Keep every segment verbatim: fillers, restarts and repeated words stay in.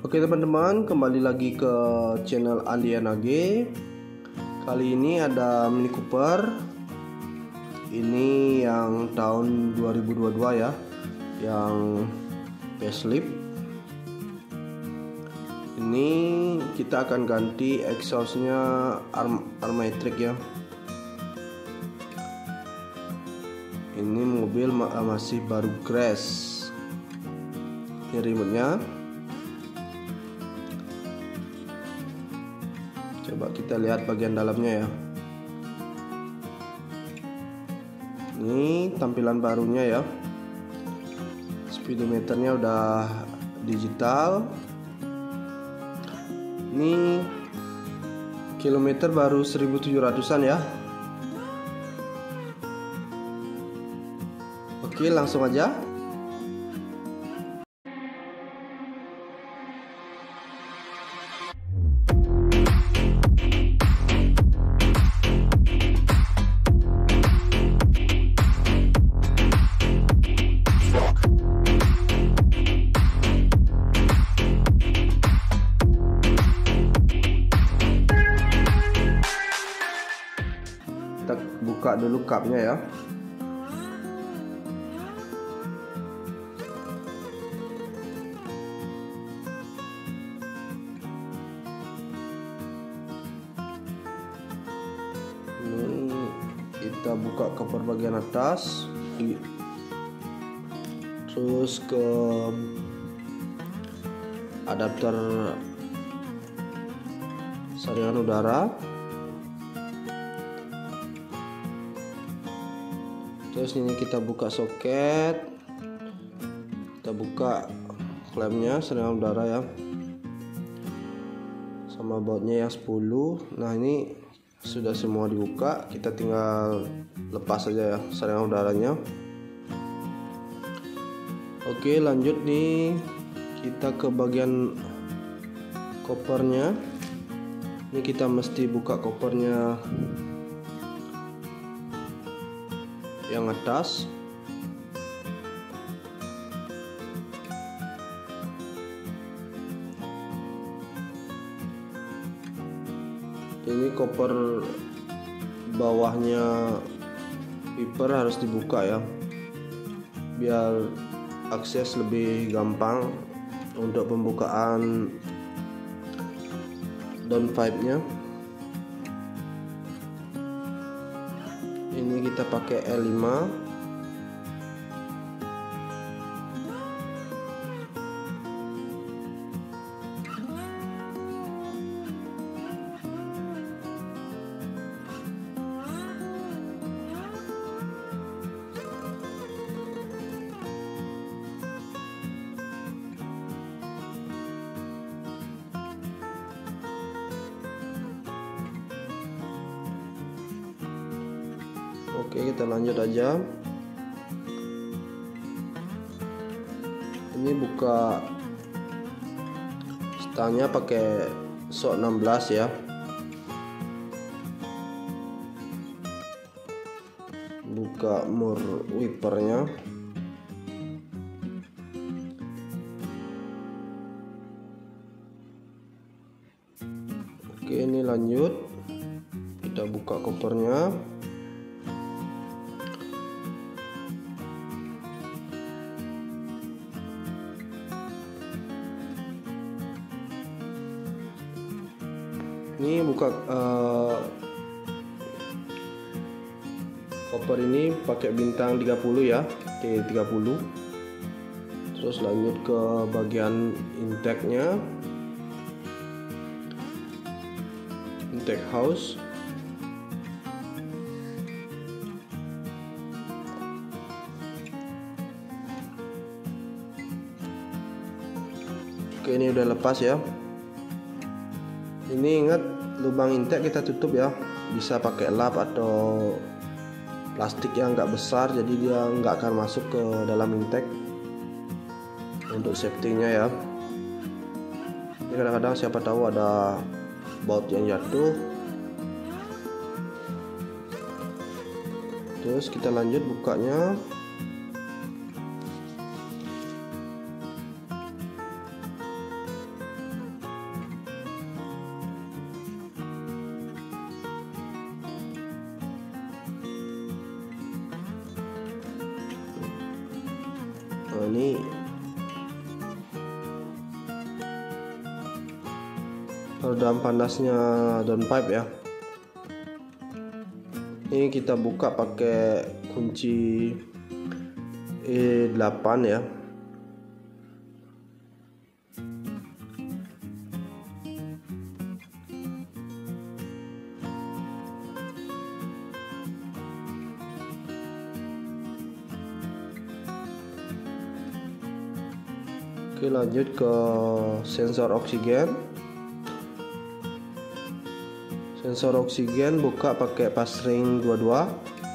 Oke teman-teman, kembali lagi ke channel Alien A G. Kali ini ada Mini Cooper. Ini yang tahun dua ribu dua puluh dua ya, yang facelift. Ini kita akan ganti exhaustnya Armatrix ya. Ini mobil masih baru crash. Ini remote-nya. Coba kita lihat bagian dalamnya ya. Ini tampilan barunya ya. Speedometernya udah digital. Ini kilometer baru seribu tujuh ratusan ya. Oke, langsung aja. Kita buka dulu cupnya ya. Ini kita buka cover bagian atas, terus ke adapter saringan udara. Terus ini kita buka soket, kita buka klemnya saringan udara ya, sama bautnya yang sepuluh. Nah ini sudah semua dibuka, kita tinggal lepas saja ya saringan udaranya. Oke, lanjut nih kita ke bagian kopernya. Ini kita mesti buka kopernya yang atas. Ini koper bawahnya wiper harus dibuka ya, biar akses lebih gampang untuk pembukaan downpipe-nya. Ini kita pakai L lima. Oke, kita lanjut aja. Ini buka stangnya pakai sok enam belas ya. Buka mur wipernya. Oke, ini lanjut. Kita buka kopernya. Ini buka uh, koper ini pakai bintang tiga puluh ya, T tiga puluh. Terus lanjut ke bagian intake-nya, intake house. Oke, ini udah lepas ya. Ini ingat, lubang intake kita tutup ya, bisa pakai lap atau plastik yang nggak besar, jadi dia nggak akan masuk ke dalam intake untuk safety-nya ya. Ini kadang-kadang siapa tahu ada baut yang jatuh. Terus kita lanjut bukanya. ini peredam panasnya downpipe ya. Ini kita buka pakai kunci E delapan ya. Oke, lanjut ke sensor oksigen. Sensor oksigen buka pakai passring dua puluh dua.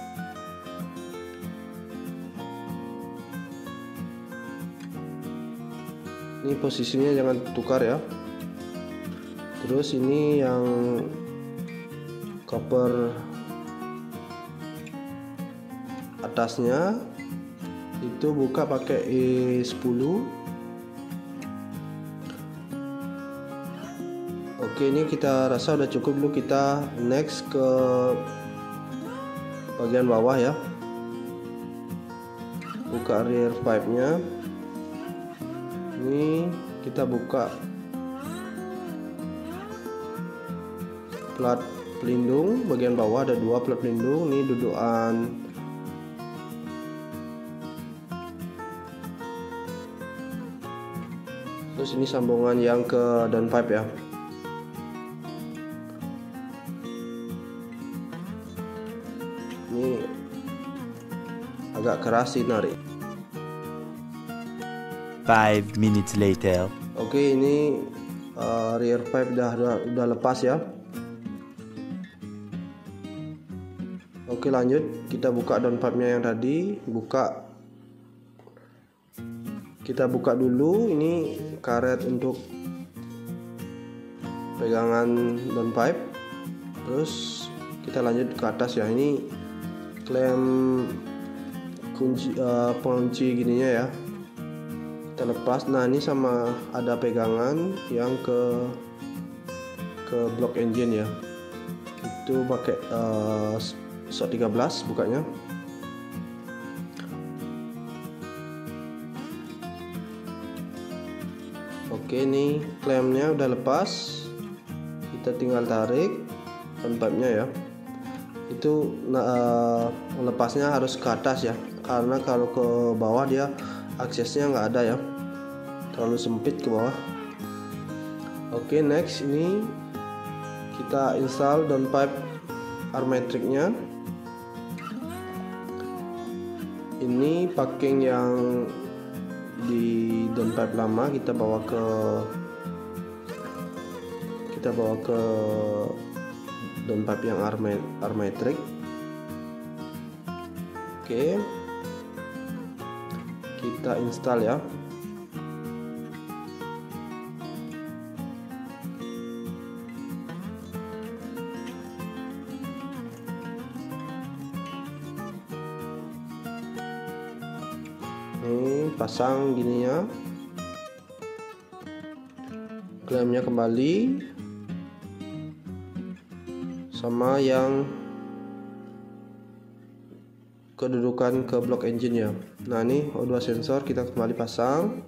Ini posisinya jangan tukar ya. Terus ini yang cover atasnya itu buka pakai E sepuluh. Oke, ini kita rasa udah cukup dulu. Kita next ke bagian bawah ya. Buka rear pipe nya. Ini kita buka plat pelindung bagian bawah, ada dua plat pelindung. Ini dudukan terus ini sambungan yang ke downpipe ya. Ini agak keras sih narik. Five minutes later. Oke, ini uh, rear pipe udah, udah udah lepas ya. Oke, lanjut kita buka downpipe-nya yang tadi. Buka, kita buka dulu ini karet untuk pegangan downpipe. Terus kita lanjut ke atas ya. Ini klem kunci uh, pengunci gininya ya, kita lepas. Nah, ini sama ada pegangan yang ke ke blok engine ya, itu pakai uh, shot tiga belas bukanya. Oke, ini klemnya udah lepas, kita tinggal tarik downpipe-nya ya. Itu uh, lepasnya harus ke atas ya, karena kalau ke bawah dia aksesnya nggak ada ya, terlalu sempit ke bawah. Oke, next ini kita install downpipe armatrix-nya. Ini packing yang di downpipe lama kita bawa ke kita bawa ke downpipe yang armatrix. Oke, kita install ya. Ini pasang gininya, klemnya kembali sama yang kedudukan ke blok engine ya. Nah, ini O dua sensor kita kembali pasang.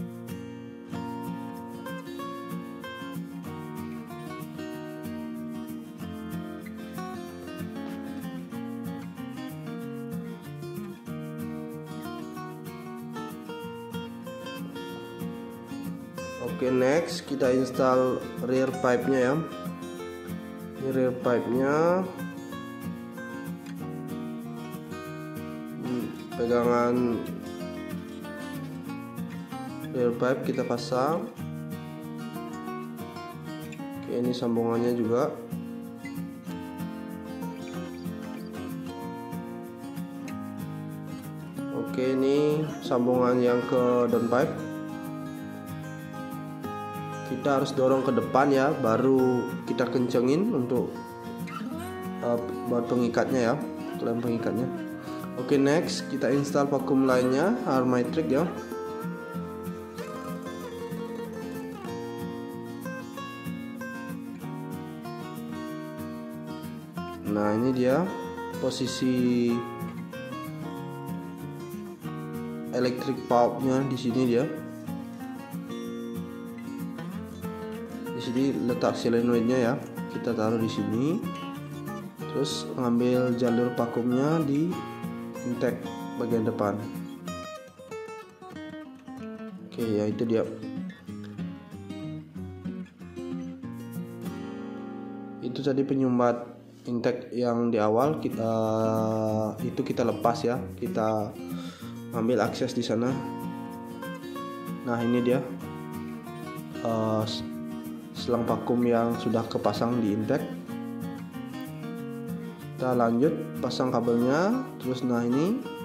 Oke, next kita install rear pipe-nya ya. Ini rear pipe-nya, pegangan rear pipe kita pasang. Oke, ini sambungannya juga. Oke, ini sambungan yang ke downpipe. Kita harus dorong ke depan ya, baru kita kencengin untuk uh, buat pengikatnya ya, klem pengikatnya. Oke, next kita install vakum lainnya armatrix ya. Nah, ini dia posisi electric bulbnya di sini dia. Di sini letak solenoidnya ya. Kita taruh di sini. Terus ngambil jalur vakumnya di intake bagian depan. Oke, ya itu dia. Itu tadi penyumbat intake yang di awal kita itu kita lepas ya. Kita ambil akses di sana. Nah, ini dia uh, selang vakum yang sudah kepasang di intake. Kita lanjut pasang kabelnya. Terus nah ini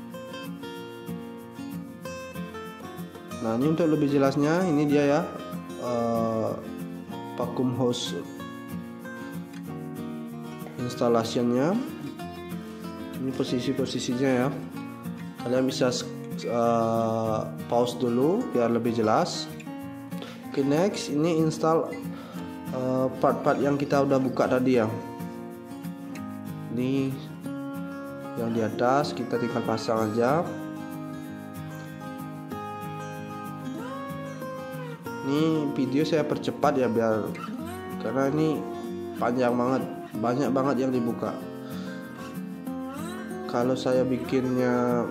Nah ini untuk lebih jelasnya, ini dia ya uh, vacuum hose installasinya. Ini posisi-posisinya ya. Kalian bisa uh, pause dulu biar lebih jelas. Oke, next ini install part-part uh, yang kita udah buka tadi ya. Ini yang di atas kita tinggal pasang aja. Ini video saya percepat ya biar karena ini panjang banget, banyak banget yang dibuka. Kalau saya bikinnya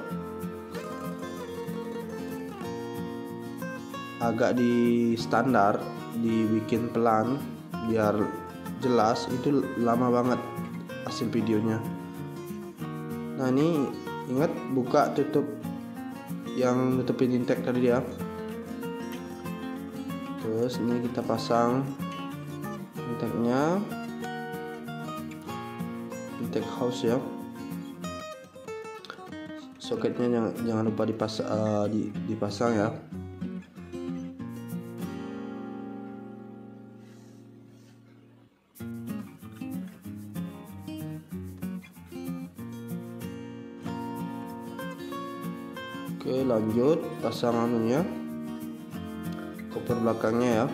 agak di standar, dibikin pelan biar jelas, itu lama banget hasil videonya. Nah ini ingat buka tutup yang nutupin intake tadi ya. Terus ini kita pasang intake-nya, intake house ya. Soketnya jangan, jangan lupa dipas, uh, dipasang ya. Oke, lanjut pasang anunya, koper belakangnya ya.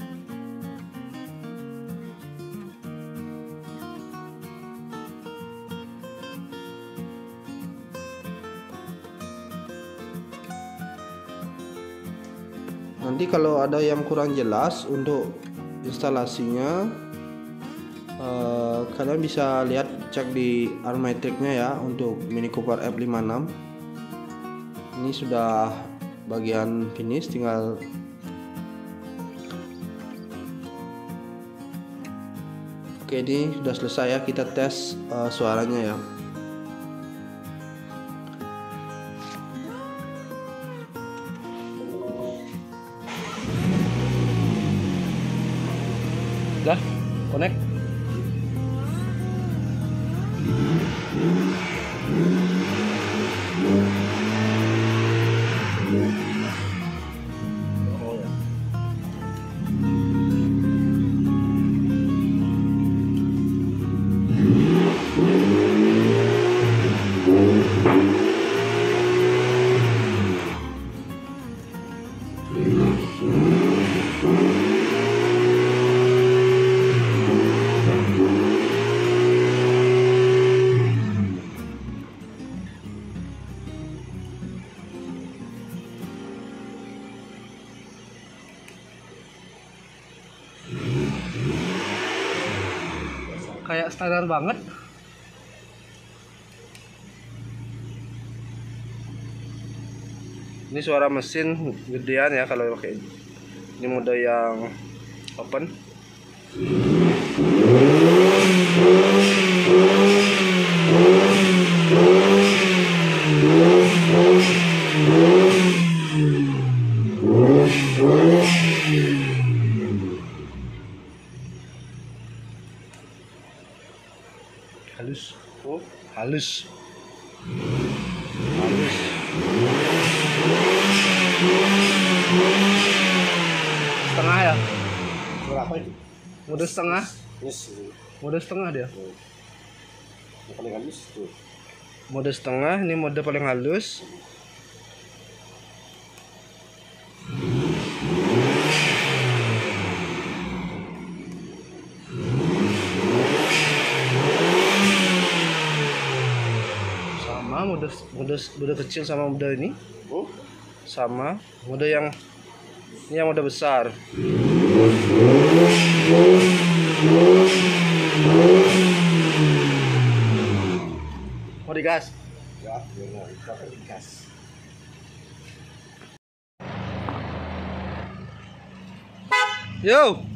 Nanti kalau ada yang kurang jelas untuk instalasinya, eh, kalian bisa lihat cek di Armatrix-nya ya untuk Mini Cooper F lima enam. Ini sudah bagian finish, tinggal oke, ini sudah selesai ya. Kita tes uh, suaranya ya. Udah connect. Kayak standar banget. Ini suara mesin gedean ya kalau pakai ini mode yang open. Halus, oh halus, halus. Setengah ya? Berapa itu? Mode setengah? Yes. Mode setengah dia. Yang paling halus tuh. Mode setengah, ini mode paling halus. Sama mode mode mode kecil sama mode ini Hmm? sama mode yang ini yang mode besar. Mau digas? Ya, benar. Kita digas. Yo.